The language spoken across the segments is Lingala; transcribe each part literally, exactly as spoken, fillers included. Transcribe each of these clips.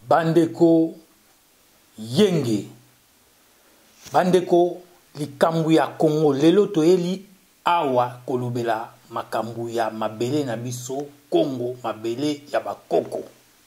Bandeko Yenge, Bandeko likambu ya Congo, lelo toyeli awa kolobela makambu ya mabele na biso Congo, mabele ya bakoko.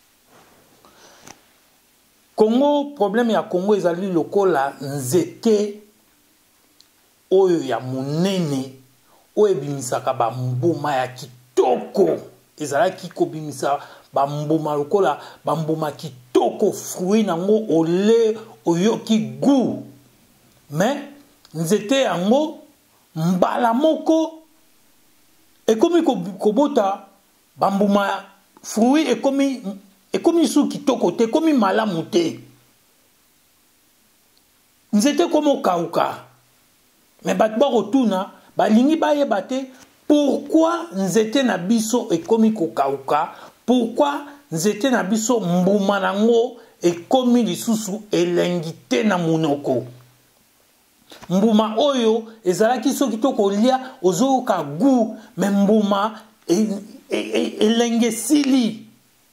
Congo, problème ya Congo ezali lokola nzete oyo ya munene oyo ebimisaka ba mbuma ya kitoko, ezalaki kobimisa ba mbuma lokola ba mbuma kitoko, fruit nango ole oyoki goût. Mais nzete yango mbala moko ekomi kobota ba mbuma fruit ekomi ekomi su kitoko te, ekomi malamu te. Nzete komo kauka. Mais bat ba rotuna balingi bayeba te pourquoi nzete na biso ekomi kokauka, pourquoi nzete na biso mbuma nango ekomi lisusu elengi te na munoko. Mbuma oyo ezalaki soki to kolia ozoyoka goût, mais mbuma elenge sili.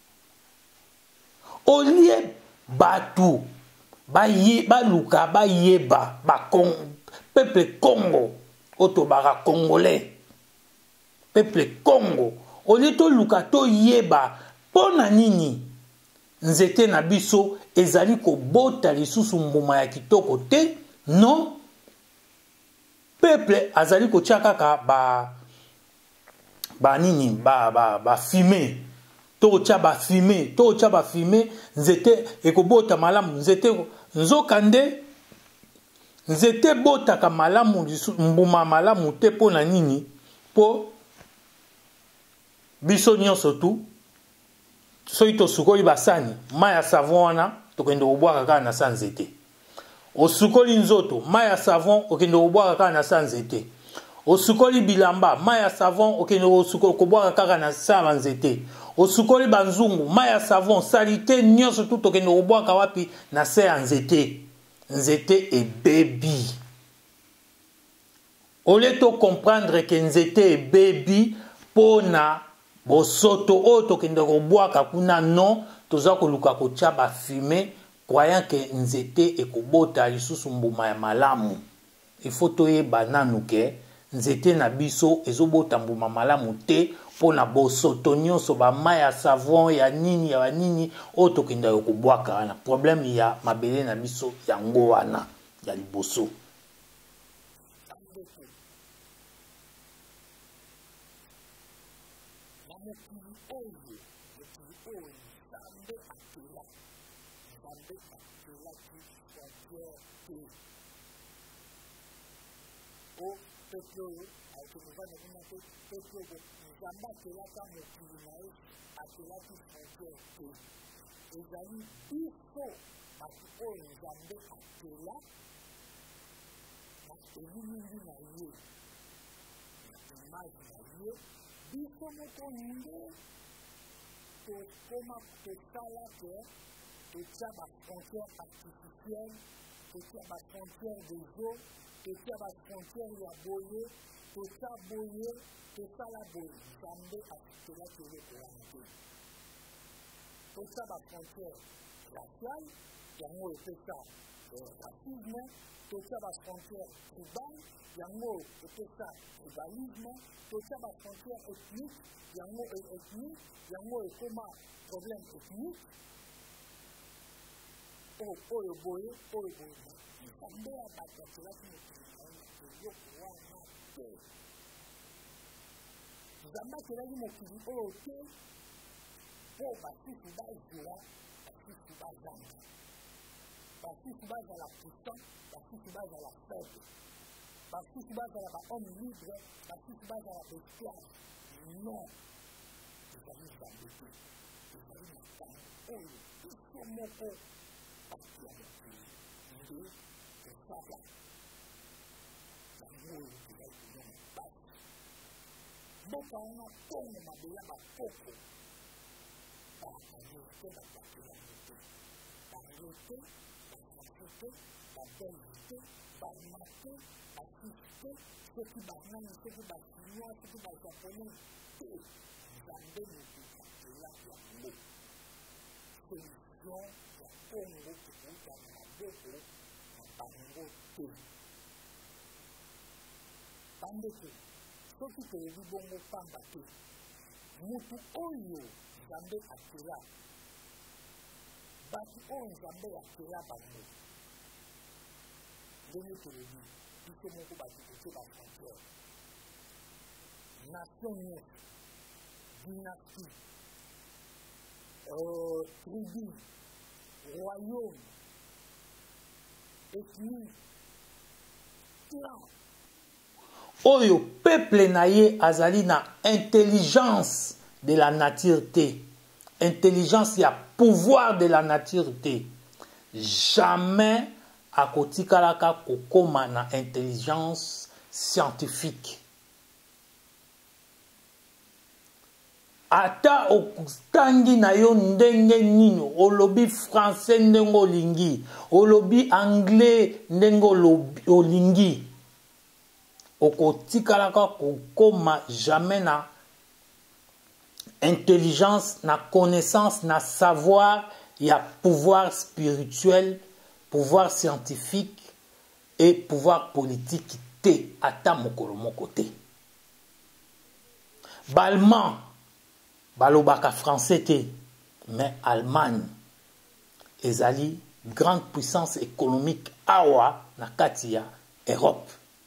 Olie batu baye baluka bayeba ba peuple Congo otobara congolais, peuple Congo olie to luka to yeba pona nini nzete na biso ezali kobota lisusu mbuma ya kitoko te. Non, peuple azali kotiaka ka ba ba nini ba ba ba fumer, to tia ba fumer, to tia ba fumer nzete ekobota malamu. Nzete nzokande nzete bota ka malamu mbuma malamu te pona nini po biso nyonso tu soki tosukoli basani mai ya savon wana tokende kobwaka kaka na sa nzete. Osukoli nzoto mai ya savon okende kobwaka kaka na sa nzete. Osukoli bilamba mai ya savon okende kobwaka kaka na sa nzete. Osukoli banzungu mai ya savon salite nyonso tu tokende kobwaka wapi na sa ya nzete. Nzete ebebi. Ole to comprendre que nzete ebebi pona bosoto o tokende kobwaka kuna, non toza koluka kotia ba fumer croyant que nzete ekobota lisusu mbuma ya malamu. Il faut toyeba nanu ke nzete na biso ezobota mbuma malamu te pona bosoto nyonso ba mai ya savon ya nini ya nini o tokende kobwaka wana. Problème ya mabele na biso yango wana ya liboso. nation ya Congo kikuta na maboko na bango te. Bandeko, soki toyebi bongo pamba te, mutu oyo Nzambe akela, batu oyo Nzambe akela bango, ndenge toyebi, biso moko batu kote ba frontière, nation nyonso, dynastie, euh, tribu, royaume, ethnie, clan. Oyo peuple na ye azali na intelligence de la nature te. Intelligence ya pouvoir de la nature te. Jamais akotikalaka kokoma na intelligence scientifique. Ata otangi na yo ndenge nino, olobi français ndenge olingi, olobi anglais ndenge olingi, okotikalaka kokoma jamais na intelligence, na connaissance, na savoir, ya pouvoir spirituel, pouvoir scientifique et pouvoir politique te ata mokolo moko te. Balman balobaka français te, mais Allemagne ezali grande puissance économique awa na kati ya Europe.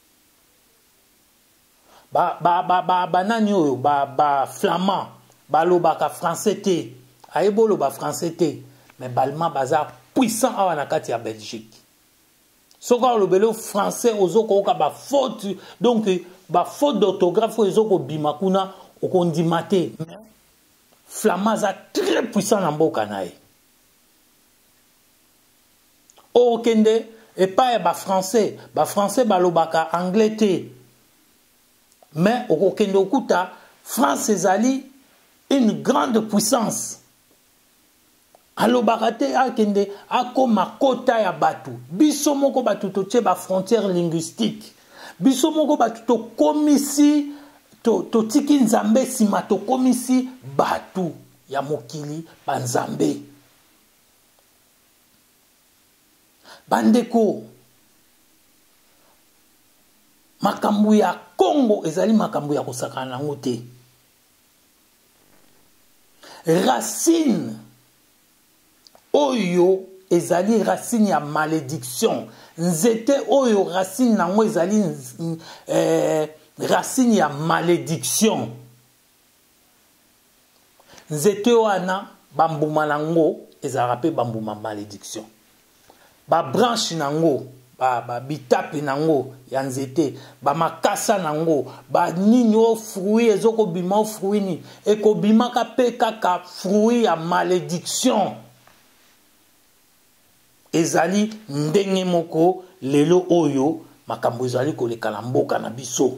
Ba ba ba ba banani oyo ba ba flamand balobaka français te, ayebolo ba français te, mais balma baza puissant awa na kati ya Belgique. Soka lobelo français ozoko ka ba faute, donc ba faute d'orthographe ozoko bimakuna okondimate. Flamand za très puissant na mboka na ye. O kende et pas ba français, ba français balobaka anglais te. Mais au kende okuta France ezali une grande puissance. Alobaka te akende akoma kota ya batu. Biso moko batu totie ba frontière linguistique. Biso moko batu to komisi to to tiki Nzambe sima to komisi batu ya mokili ba Nzambe. Bandeko, makambu ya Congo ezali makambu ya kosakana nango te. Racine oyo ezali racine ya malédiction. Nzete oyo racine nango ezali eh, racine ya malédiction. Nzete wana bambuma nango ezala pe bambuma malédiction. Ba branche nango, ba ba bitape nango ya nzete, ba makasa nango, ba nini o fruit ezoko bima o fruit ni, eko bima ka pe kaka fruit ya malédiction. Ezali ndenge moko lelo oyo makambo ezali koleka na mboka na biso.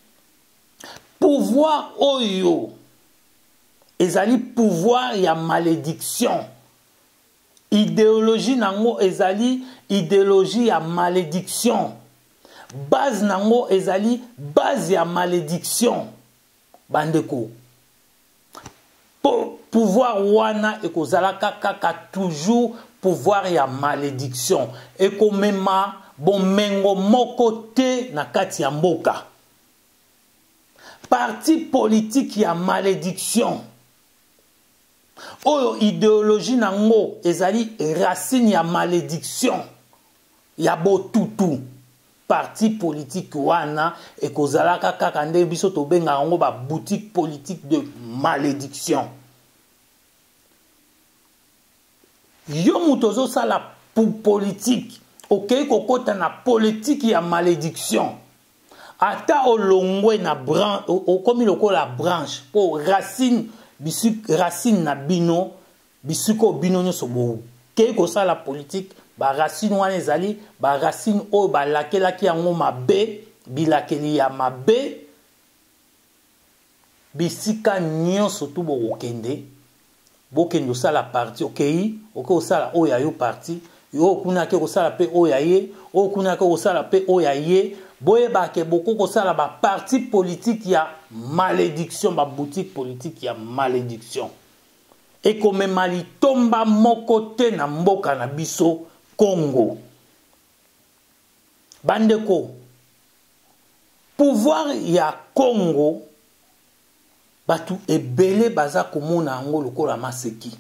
Pouvoir oyo ezali pouvoir ya malédiction. Idéologie nango ezali idéologie ya malédiction. Base nango ezali base ya malédiction. Bandeko. Po, pouvoir wana ekozalaka kaka toujours pouvoir ya malédiction. Ekomema bomengo moko te na kati ya mboka. Parti politique ya malédiction. Oyo idéologie nango ezali racine ya malédiction ya botutu. Parti politique wana ekozalaka kaka nde biso tobenga yango ba boutique politique de malédiction. Yo mutozo sala politique, okei kokota na politique ya malédiction. Ata olongwe na branche, okomi lokola branche po racine bisuk racine na bino bisuko bino nyoso bo ke ko sala politique ba racine wana ezali ba racine o ba lakela ki yango mabe bilakeli ya mabe bisika nyonso tu bo okende bokendo sala parti okei oko sala o ya yo parti yo kuna ke ko sala pe o ya ye o kuna ke ko sala pe o ya ye boye ba ke boko ko sala ba parti politique ya malédiction, ba boutique politique ya malédiction. ekomema litomba moko te na mboka na biso Congo. Bandeko, pouvoir ya Congo batu ebele baza komona yango lokola maseki.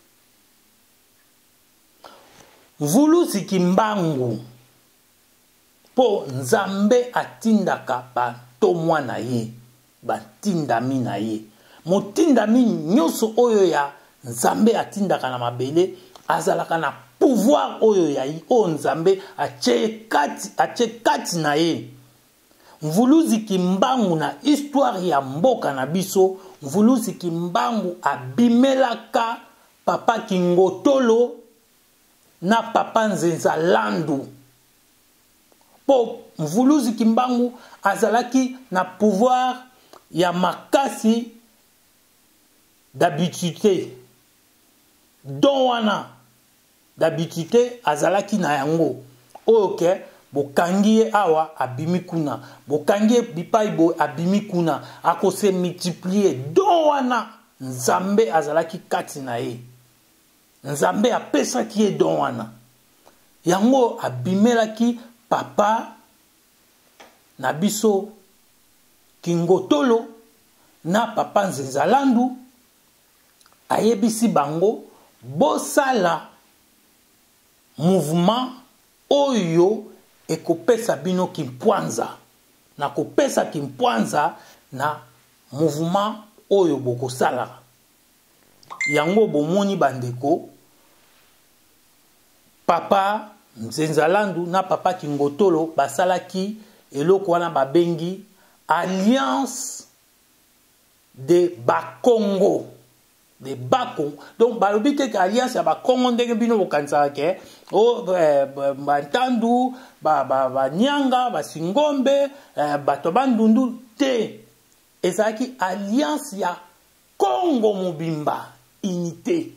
Mvuluzi Kimbangu po Nzambe atindaka bato mwana ye, batindami na ye. Motindami nyonso oyo ya Nzambe atindaka na mabele azalaka na pouvoir oyo ya o Nzambe ache kati ache kati na ye. Mvuluzi Kimbangu na histoire ya mboka na biso, Mvuluzi Kimbangu abimelaka papa Kingotolo na papa Nzenzalandu. Po Mvuluzi Kimbangu azalaki na pouvoir ya makasi d'habitude. Don wana d'habitude azalaki na yango. Oke bokangie awa abimi kuna. Bokangie bipai bo abimi kuna. Ako se multiplier. Don wana Nzambe azalaki kati na ye. Nzambe apesaki ye don wana. Yango abimelaki papa na biso Kingotolo na papa Nzenzalandu. Ayebisi bango bosala mouvement oyo ekopesa bino kimpwanza. Na kopesa kimpwanza na mouvement oyo bokosala. Yango bomoni bandeko, papa Nzenzalandu na papa Kingotolo basalaki eloko wana babengi Alliance de Bakongo. De Bakongo. Donc balobi ke alliance ya Bakongo ndenge bino bokanisaka ke o Bantandu, ba ba ba Nyanga, ba Singombe, bato bandundu te. Ezaki alliance ya Congo Mobimba, unité.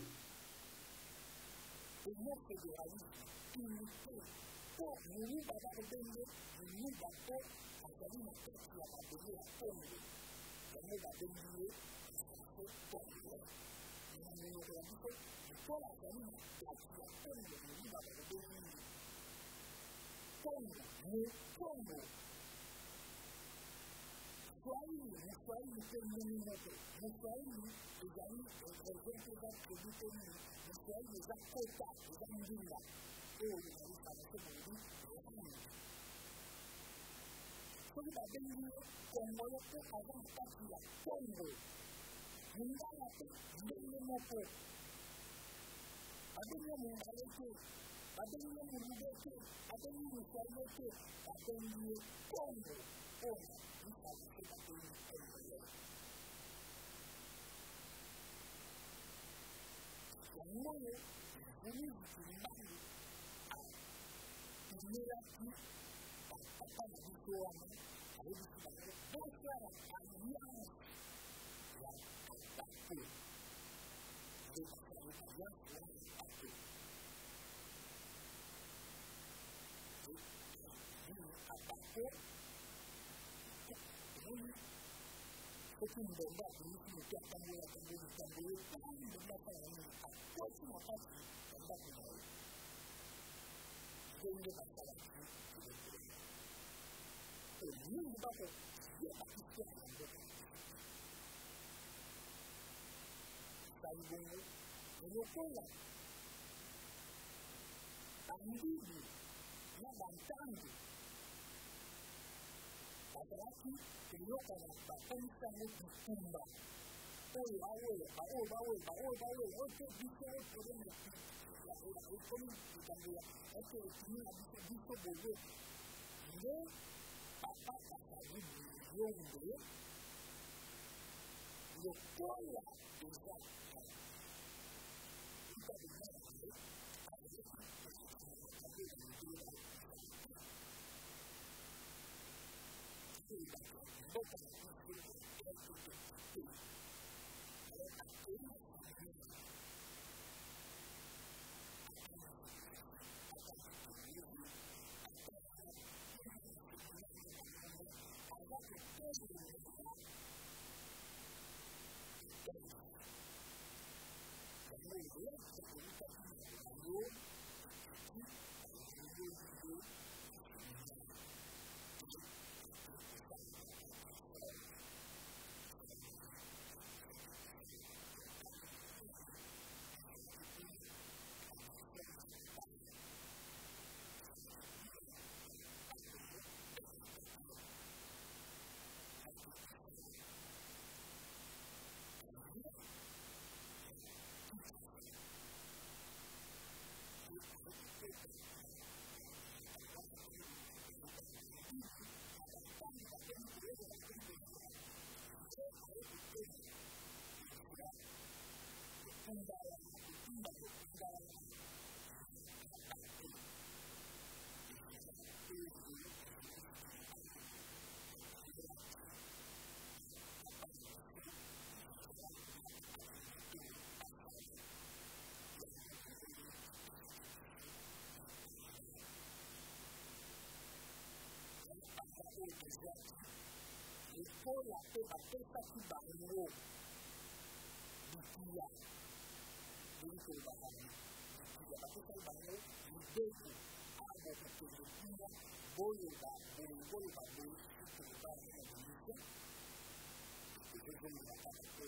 L'école a fait la pesta qui va en haut du Kia. Donc, il va en haut. Il va faire ça en haut. Il découvre à votre téléphone. Bon, il va, bon, il va, bon, il va, bon, il va, bon, il va, et je vais me la faire un peu.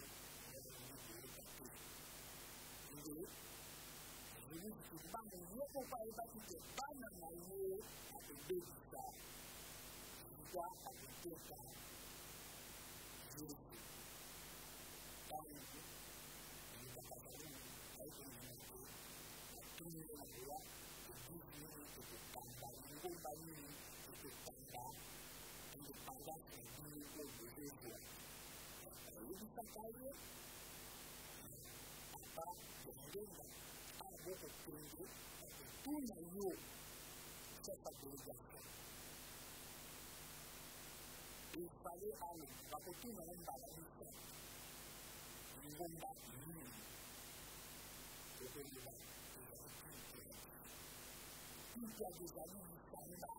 Je vais vous dire, pas de mieux pour pas y passer, pas de manière à te décider. Il va à te décider. Il fallait aller, parce que tout le monde va la mission. Il va la mission. Il va la mission. Il y a des amis qui sont là.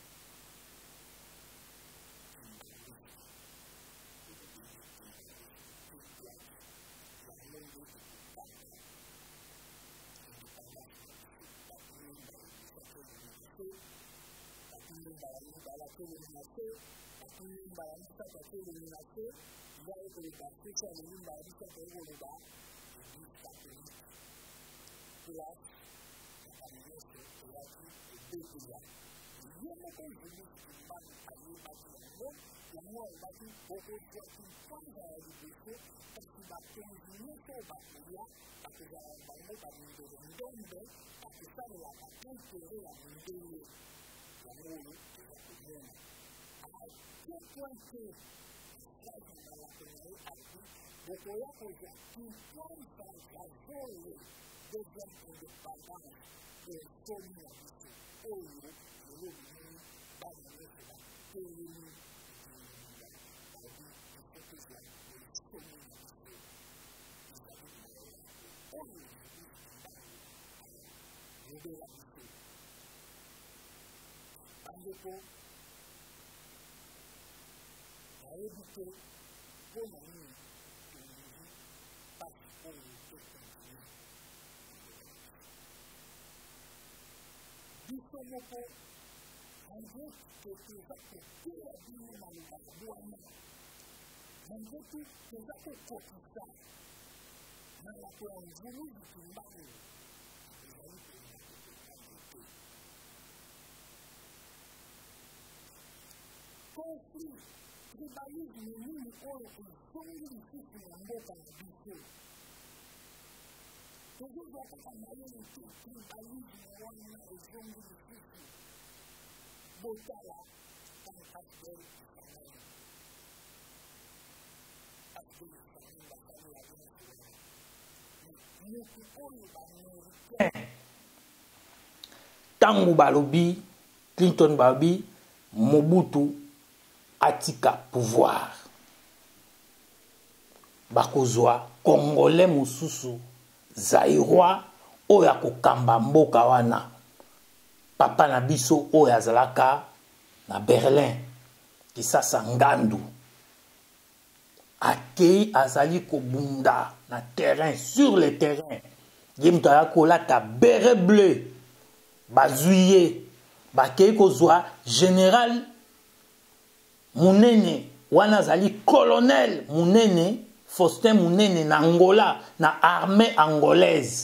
Tangu balobi Clinton balobi Mobutu atika pouvoir bakozwa congolais mususu zairoi oya kokamba mboka wana papa na biso oya azalaka na Berlin kisasa ngandu akei azali kobunda na terrain sur le terrain ye mutu ayakolata beret bleu bazuye bakei kozwa général munene wana azali colonel munene Faustin Munene na Angola na armée angolaise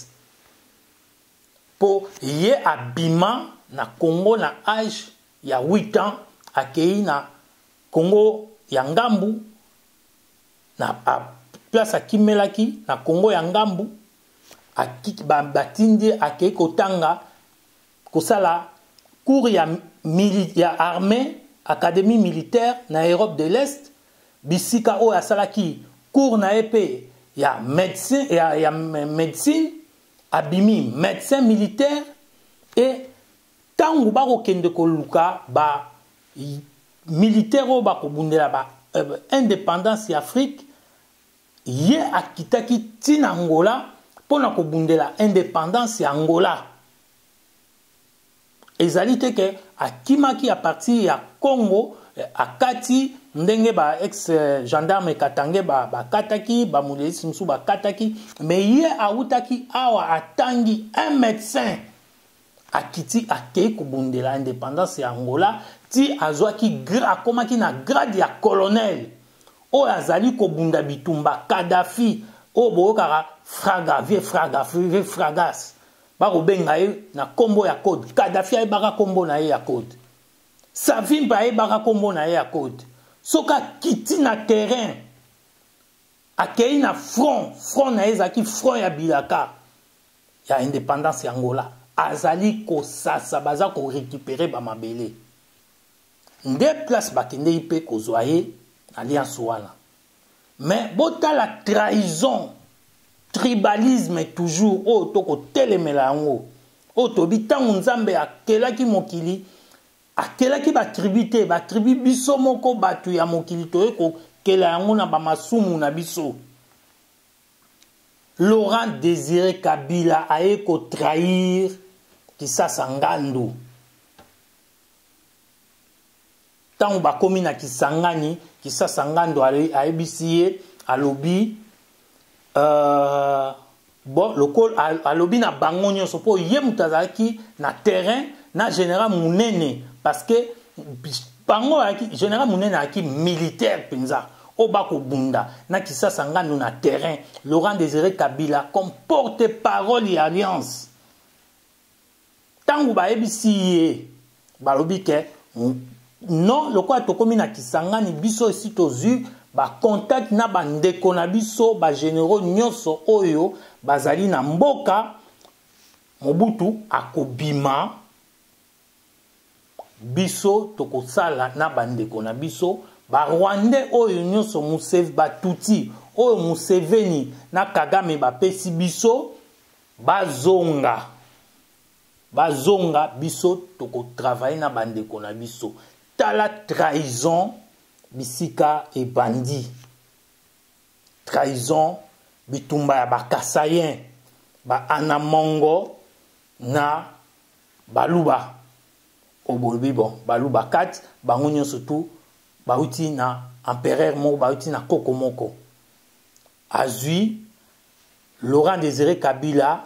po ye abima na Congo na âge ya huit ans akei na Congo ya ngambu na a place akimelaki na Congo ya ngambu akiki batindi akei kotanga kosala cours ya, mili, ya armée académie militaire na Europe de l'Est bisika oyo asalaki cours na epe ya médecin ya, ya médecine abimi médecin militaire et tangu bakokende koluka ba militaire oyo bakobundela ba euh, indépendance ya Afrique ye akitaki tina Angola pona kobundela indépendance ya Angola ezali te ke akimaki a partir ya Congo akati ndenge ba ex gendarme katange ba bakataki ba mulesi musu bakataki mais ye autaki awa atangi un médecin akiti akei kobundela indépendance ya Angola ti azwaki akomaki na grade ya colonel oyo azali kobunda bitumba Kadhafi oyo boyokaka fraga vie fraga vie fragas bakobenga ye na kombo ya code Kadhafi ayebaka kombo na ye ya code Savimba ayebaka kombo na ye ya code soki akiti na terrain akei na front front na ye ezalaki front ya bilaka ya indépendance ya Angola azali kosasa baza korécupérer bamabele nde place bakendei mpe kozwa ye alliance wana mais botala trahison tribalisme toujours oyo tokotelemela yango oyo tobi ntango nzambe akelaki mokili akelaki batribu te batribu biso moko bato ya mokili toye kokela yango na bamasumu na biso Laurent Désiré Kabila aye kotrahir Kisasa Ngando tango bakomi na Kisangani Kisasa Ngando ayebisi ye alobi euh, bon lokol alobi na bango nyonso po ye mutu azalaki na terrain na général munene parce que bango général munene aki militaire penza o bako bunda na Kisasa Ngando na terrain Laurent Désiré Kabila comme porte-parole et alliance tango bayebisi ye balobi ke non lokwa tokomi na Kisangani biso esi tozu ba contact na bandeko na biso ba généraux nyonso oyo bazali na mboka Mobutu akobima biso tokosala na bandeko na biso ba Rwandais oyo nyonso Museveni batuti oyo Museveni na Kagame bapesi biso bazonga bazonga biso toko travailler na bandeko na biso tala trahison bisika et bandit trahison bitumba ya bakasayen ba anamongo na baluba obolobi bon baluba kat bango nyonso tu bauti na empereur moko bauti na koko moko azui Laurent Désiré Kabila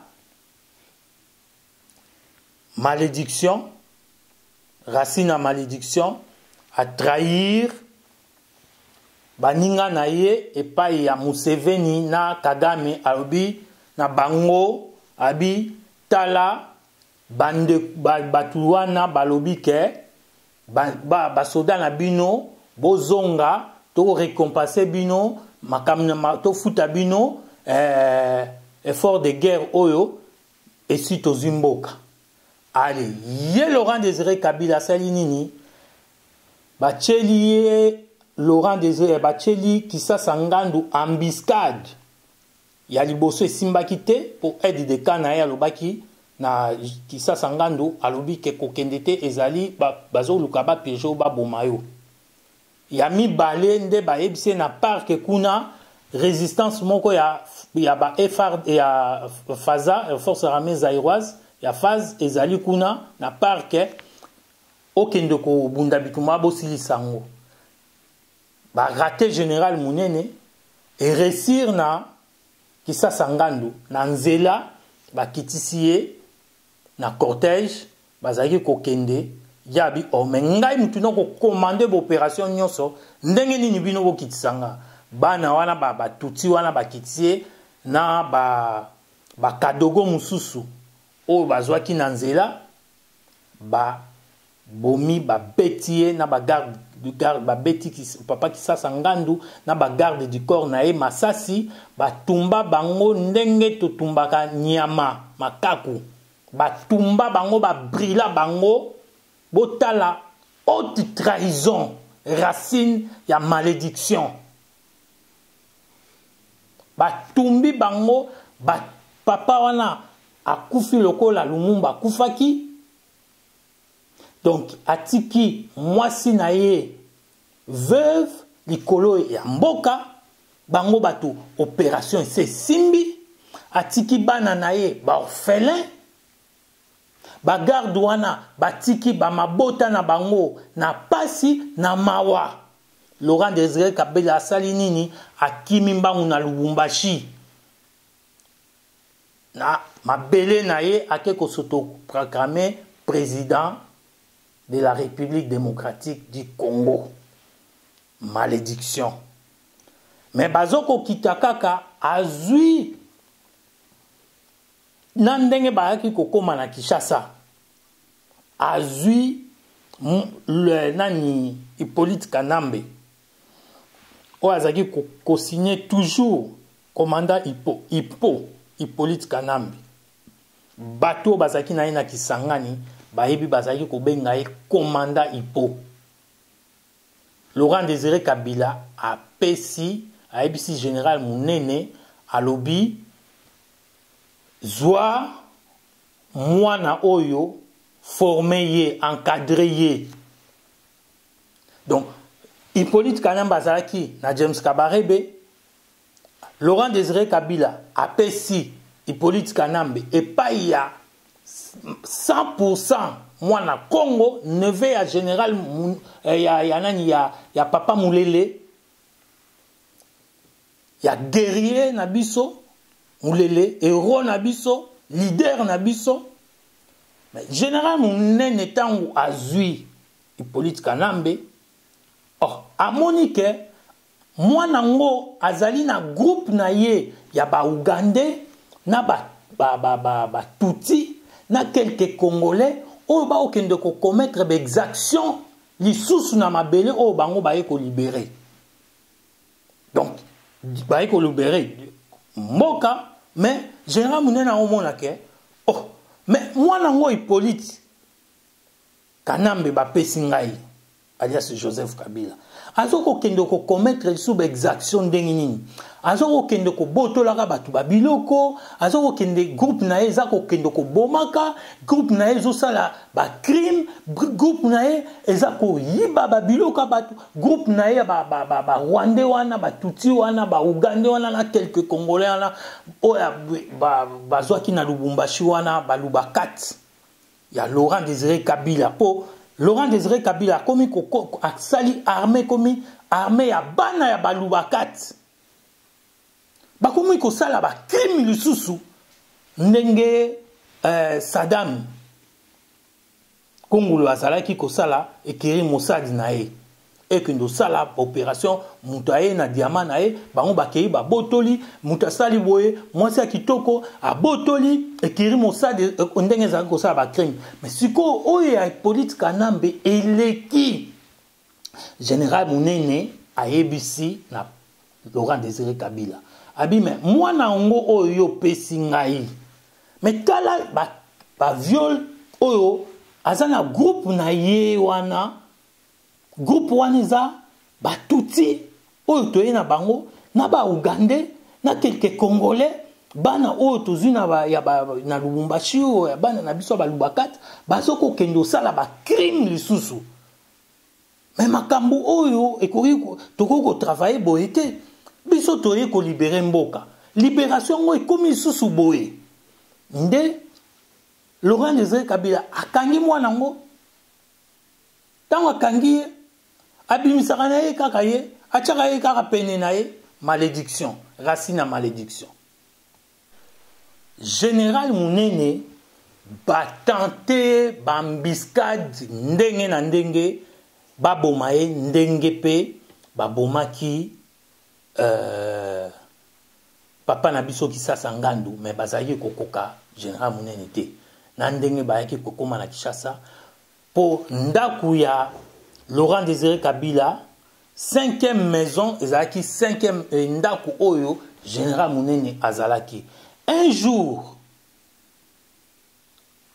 malédiction racine à malédiction à trahir baninga na ye epai ya Museveni na Kagame alobi na bango abi tala bande batu wana balobi ke ba basoda na bino bozonga to récompenser bino makamna to futa bino eh, effort de guerre oyo esi tozimboka. Allez, ye Laurent Désiré Kabila sali nini bacheli ye Laurent Désiré bacheli Kisasa Ngando embuscade ya liboso esimbaki te pour aide de kana ya lobaki na Kisasa Ngando alobi ke kokende te ezali bazo luka ba pejo ba bomayo ya mibale nde bayebise na parc kuna résistance moko ya ya ba F R ya Faza force armée zaïroise ya phase ezali kuna na parc okende ko bunda bituma bosili sango ba raté général munene et réussir na Kisasa Ngando na nzela ba kitisiye na cortège bazaki kokende yabi o mengai mutu noko commander opération nyonso ndenge nini bino bo kitisanga bana wana ba batuti wana ba kitiye na ba ba kadogo mususu o bazwaki na nzela ba bomi ba betie na ba garde du garde ba beti papa Kisasa Ngando na ba garde du corps na e masasi ba tumba bango ndenge to tumbaka nyama makaku batumba bango babrila bango botala haute trahison racine ya malédiction batumbi bango ba papa wana akufi lokola Lumumba akufaki donc atiki mwasi na ye veuve likolo ya mboka bango bato opération se simbi atiki bana na ye ba orphelin ba garde wana batiki ba mabota na bango na pasi na mawa. Laurent Désiré Kabila asali nini akimi mbangu na Lubumbashi na mabele na ye ake ko s'auto-proclamer président de la République démocratique du Congo. Malédiction. Mais bazoko kitakaka azui nandenge bayaki kokoma na Kinshasa. Azui le nani Hippolyte Kanambe. O azaki ko, ko signer toujours commandant Hippo, Hippo, Hippolyte Kanambe. Bato bazaki na ina Kisangani, bayebi bazaki ko benga ye commandant Hippo. Laurent Désiré Kabila a pesi a ebisi général Munene alobi zwa mwana oyo formé ye encadré ye. Donc Hippolyte Kanambe azalaki na James Kabarebe, Laurent Désiré Kabila a pesi Hippolyte Kanambe et pas il y a cent pour cent mwana Congo neveu ya général ya ya nani ya ya papa Mulele ya guerrier na biso Mulele héros na biso leader na biso. Mais général Munene tangu azui Hippolyte Kanambe oh amonike mwana ngo azali na groupe na ye ya ba Ougandais na ba ba ba ba, ba Tutsi na quelques Congolais oyo ba okende ko commettre ba exaction lisusu na mabele oyo bango ba ye ko libérer. Donc ba ye ko libérer mboka. Mais général Munene omona ke oh mais mwana ngo Hippolyte Kanambe ba pesi ngai alias Joseph Kabila azoko kende ko commettre sous exaction ndenge nini azoko kende ko botolaka batu ba biloko azoko kende groupe na ye zako kende ko bomaka groupe na ye zo sala ba crime groupe na ye ezako yiba ba biloko batu groupe na ye ba ba ba, ba Rwandais wana ba Tutsi wana ba Ougandais wana na quelques Congolais wana oya ba bazwaki na Lubumbashi wana ba lubakat ya Laurent Désiré Kabila po Laurent Désiré Kabila komi ko sali armée komi armée ya bana ya balubakat bakomi ko sala ba crime lisusu ndenge euh, Saddam Kongolo azalaki ko sala ekiri Mossad na ye ekendo sala opération mutaye na diamant na ye bango bakei ba botoli mutasali boye mwasi ya kitoko a botoli ekiri Mossad ndenge za ko sala ba crime. Mais siko oyo ya Hippolyte Kanambe eleki général Munene ayebisi na Laurent Désiré Kabila abi mais mwana ngo oyo pesi ngai mais kala ba, ba viol oyo azana groupe na ye wana groupe wana eza ba Tutsi oyo toye na bango na ba Ougandais na quelques Congolais bana oyo tozwi na ba ya ba na Lubumbashi oyo bana na biso ba lubakat bazoko kendo sala ba crime lisusu. Mais makambo oyo ekoki toko ko travailler boye te biso toye ko libérer mboka libération ngo ekomi lisusu boye nde Laurent Désiré Kabila akangi mwana ngo tango akangi abimisaka na ye kaka ye atiaka ye kaka pene na ye malédiction racine ya malédiction. Général Munene batante bambiscade ndenge na ndenge baboma ye ndenge pe babomaki euh, papa na biso Kisasa Ngandu mais bazali kokoka Général Munene te na ndenge bayaki kokoma na Kinshasa po ndaku ya Laurent Désiré Kabila cinquième maison ezalaki cinquième ndaku oyo Général Munene azalaki. Un jour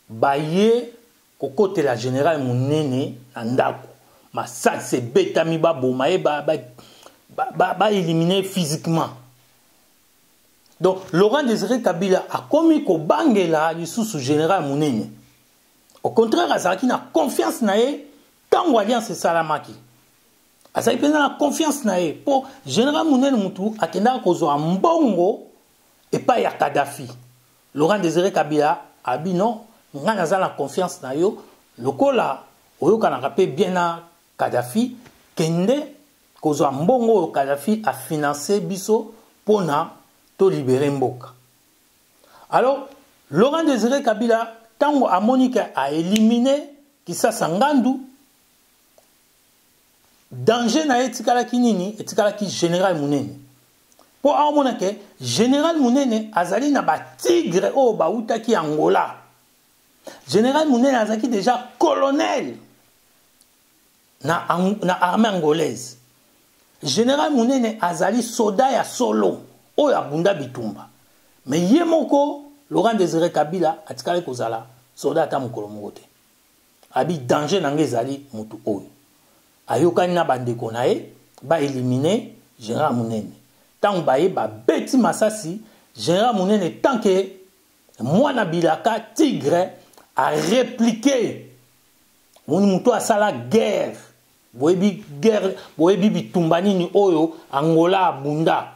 baye kokote la général Mounene andako ma ça c'est betami ba bomaye ba ba ba, ba éliminer physiquement. Donc Laurent Désiré Kabila a commis ko bangela sous général Mounene. Au contraire, Azaki n'a confiance naé tant alliance salamaki. Azaki pena la confiance naé pour général Mounene mutu akenda kozo mbongo et pas ya Kadhafi. Laurent Désiré Kabila a dit non, nga naza la confiance na yo, lokola oyo kana rapé bien na Kadhafi kende kozo mbongo Kadhafi a financé biso pona to libérer mboka. Alors Laurent Désiré Kabila tango a Monique a éliminé Kisasa Ngandu danger na etikala kinini etikala ki général Mounene. Pour amona ke général Mounene azali na ba tigre o ba utaki Angola. Général Mounene azaki déjà colonel na na armée angolaise. Général Mounene azali soldat ya solo o ya bunda bitumba. Mais yemoko Laurent Désiré Kabila atikala kozala soldat ta mukolo mokote. Abi danger nange zali mutu oyo. Ayokani na bandeko nae ba éliminer général Mounene. Tant baye ba beti masasi général Mounene tant que mwana bilaka tigre a répliqué mon muto a sala guerre boyebi guerre boyebi bitumbani ni oyo Angola bunda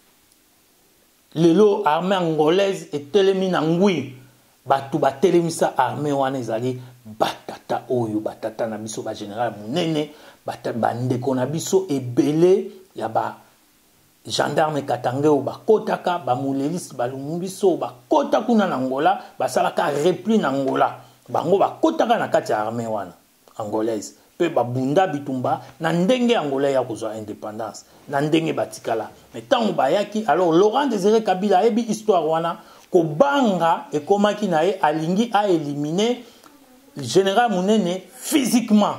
lelo armée angolaise et telemina ngui batu ba telemisa armée wana ezali batata oyo batata na biso ba général Mounene batata bandeko na biso ebele ya ba gendarme Katanga ou ba kotaka ba mulelis ba lumbiso ba kota kuna na Angola ba salaka repli na Angola bango ba kotaka na kati ya armée wana angolaise pe ba bunda bitumba na ndenge angolais ya kozwa indépendance na ndenge batikala mais tant bayaki alors Laurent Désiré Kabila ebi histoire wana ko banga e komaki na ye alingi a éliminer général Mounene physiquement.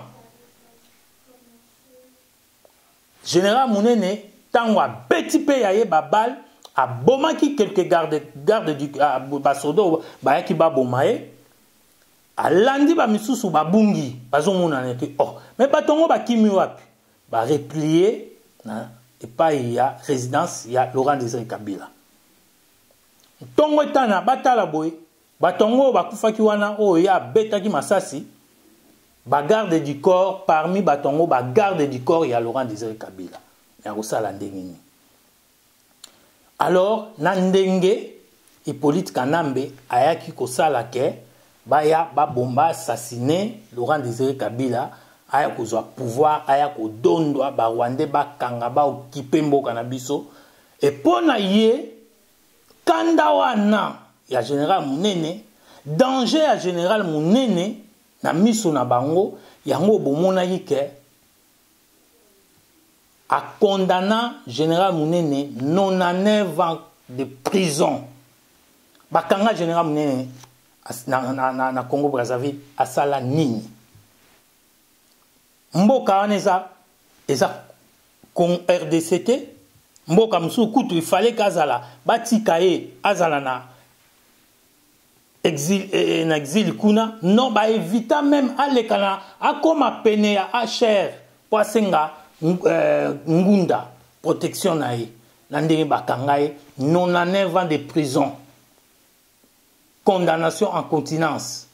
Général Mounene tango a beti pe yaye babal a bomaki quelques gardes garde du basodo bayaki ba bomaye a landi ba misusu ba bungi bazo mona nete oh mais batongo ba kimi wapi ba replier na et pas il y a résidence il y a Laurent Désiré Kabila tongo tana batala boy batongo ba kufaki wana oh ya betaki masasi ba garde du corps parmi batongo ba garde du corps il y a Laurent Désiré Kabila. Alors, Nandenge, Hippolyte Kanambe, ayaki kosala ke, baya ba bomba assassiné Laurent Désiré Kabila, aya kozwa pouvoir, aya kodondwa, ba Rwandais ba kanga ba okipe mboka na biso, et pona ye, kanda wana, ya général Mounene, danger ya général Mounene, na miso na bango, yango bomona yike, a condamné général Mounene quatre-vingt-dix-neuf ans de prison. Bakanga général Mounene na, na, na, na Congo Brazzaville a sala nini. Mboka waneza eza con R D C T. Mboka msu kutu il fallait kazala batika ye azala na exil eh, na exil kuna non ba évita même alekana akoma pene ya H R poasenga Euh, Ngunda, protection nae, nandenge bakangaye, quatre-vingt-dix-neuf ans de prison, condamnation en continence.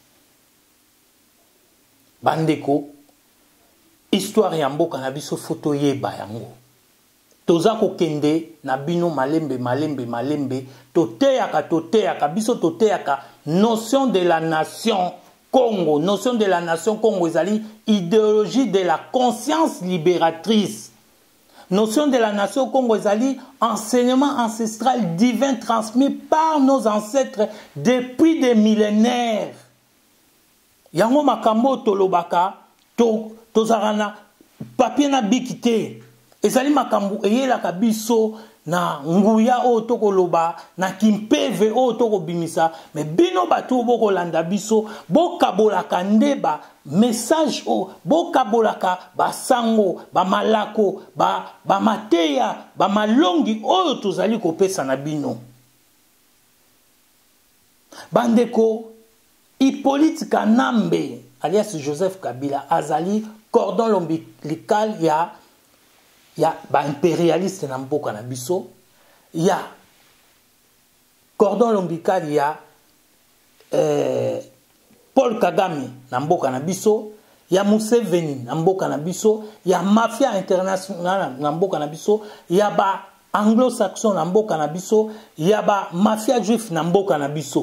Bandeko, histoire yambo kanabiso photo yeba yango. Tozako kende, nabino malembe, malembe, malembe, toteyaka, toteyaka, biso toteyaka, notion de la nation Congo, notion de la nation Congo, idéologie de la conscience libératrice. Notion de la nation Congo, enseignement ancestral divin transmis par nos ancêtres depuis des millénaires. Yango makambo tolobaka, to tozarana, papier na bikite. Ezali makambo eyela kabiso na nguya o toko loba na kimpeve o toko bimisa mais bino batu boko landa biso boka bolaka ndeba message o boka bolaka basango ba malako ba ba mateya ba malongi oyo tozali kopesa na bino bandeko Hippolyte Kanambe alias Joseph Kabila azali cordon ombilical ya ya ba impérialiste na mboka na biso, ya cordon ombilical ya eh, Paul Kagame na mboka na biso, ya Museveni na mboka na biso, ya mafia international na mboka na biso, ya ba anglo-saxon na mboka na biso, ya ba mafia juif na mboka na biso.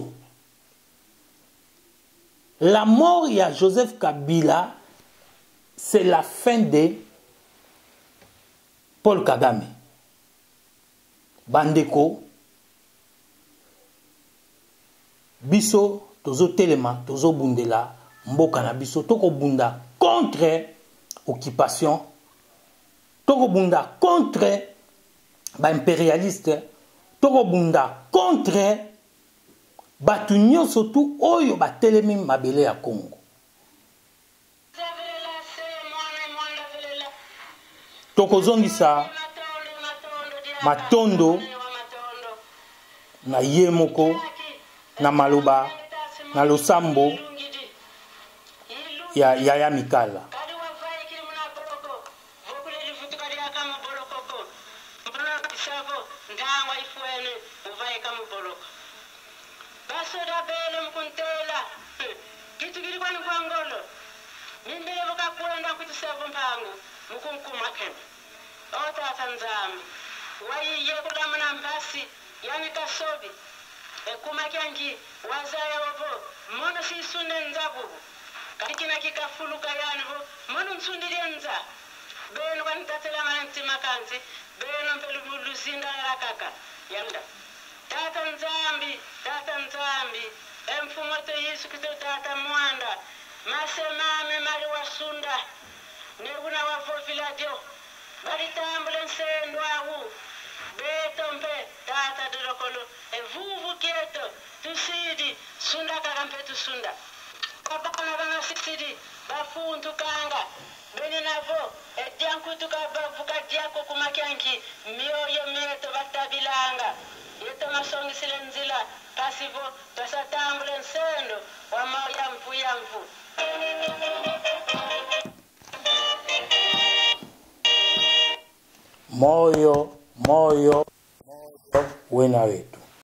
La mort de Joseph Kabila, c'est la fin de Paul Kagame. Bandeko, biso, tozo telema, tozo bundela, mboka na biso, toko bunda contre occupation, toko bunda contre ba impérialiste, toko bunda contre batu nyonso tu oyo batelemi mabele ya Congo. Tokozongisa matondo na ye moko na maloba na losambo ya Yaya Mikala. Basoda bele mkuntela kitu kilikuwa ni kwa ngolo mimi nivoka kwenda kutiseva mpango mkunkuma kembe ota tanzami waiye kudamana mbasi yani kasobi ekuma kyangi wazaya wavo mono si sunde nzabu katikina kikafuluka yani vo mono msundilie nza beno kanitatela manti makanzi beno mpelu luzinda la kaka yanda tata nzambi tata nzambi emfumoto Yesu Kristo tata mwanda masemame mali wasunda neguna wafofila dio bali tambule nsendo ahu betombe tata dorokolo evuvu kieto tusidi sunda kakampe tusunda kabana bana sisidi bafuntu kanga beni navo ediankutu kabavuka diako kumakyanki mioyo mieto batabilanga yeto masongi silenzila pasivo tasatambule nsendo wa moya mvu ya mvu. Moyo moyo moyo wena wetu.